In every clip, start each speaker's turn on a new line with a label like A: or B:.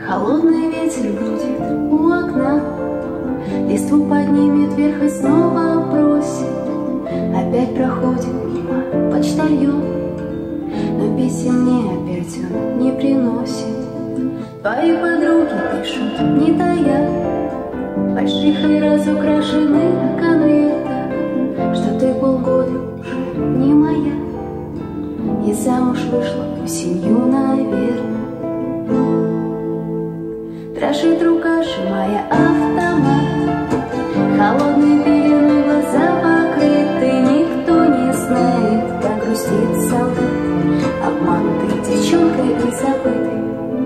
A: Холодный ветер бродит у окна, листву поднимет вверх и снова бросит. Опять проходит мимо почтальон, но писем мне опять он не приносит. Твои подруги пишут, не тая, больших и разукрашенных конвертах, что ты полгода уже не моя, и замуж вышла в семью, наверное. Дрожит рука, сжимая автомат, холодной пеленой глаза покрыты. Никто не знает, как грустит солдат, обманутой девчонкой и забытой.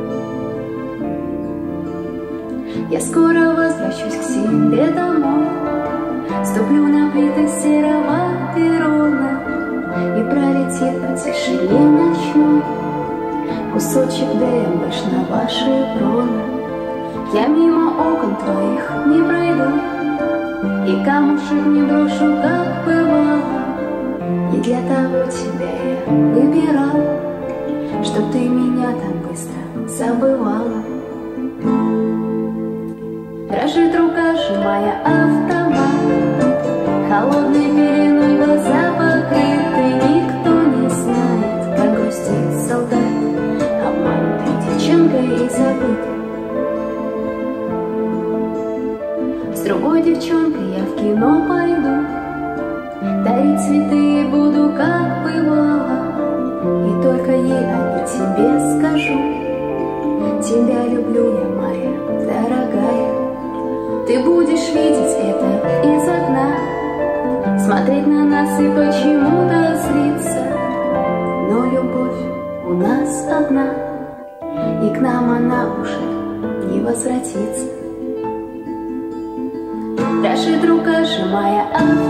A: Я скоро возвращусь к себе домой, ступлю на плиты серого перрона, и пролетит по тишине ночной кусочек ДМБш на вашей шеврона. Я мимо окон твоих не пройду, и камушек не брошу, как бывало. Не для того тебя я выбирал, чтоб ты меня так быстро забывала. Дрожит рука, сжимая автомат, холодной пеленой глаза покрыты. Никто не знает, как грустит солдат, обманутой девчонкой и забытой. С другой девчонкой я в кино пойду, дарить цветы буду, как бывало, и только ей о тебе скажу: тебя люблю я, моя дорогая. Ты будешь видеть это из окна, смотреть на нас и почему-то злиться, но любовь у нас одна, и к нам она уже не возвратится. Дрожит рука, сжимая автомат,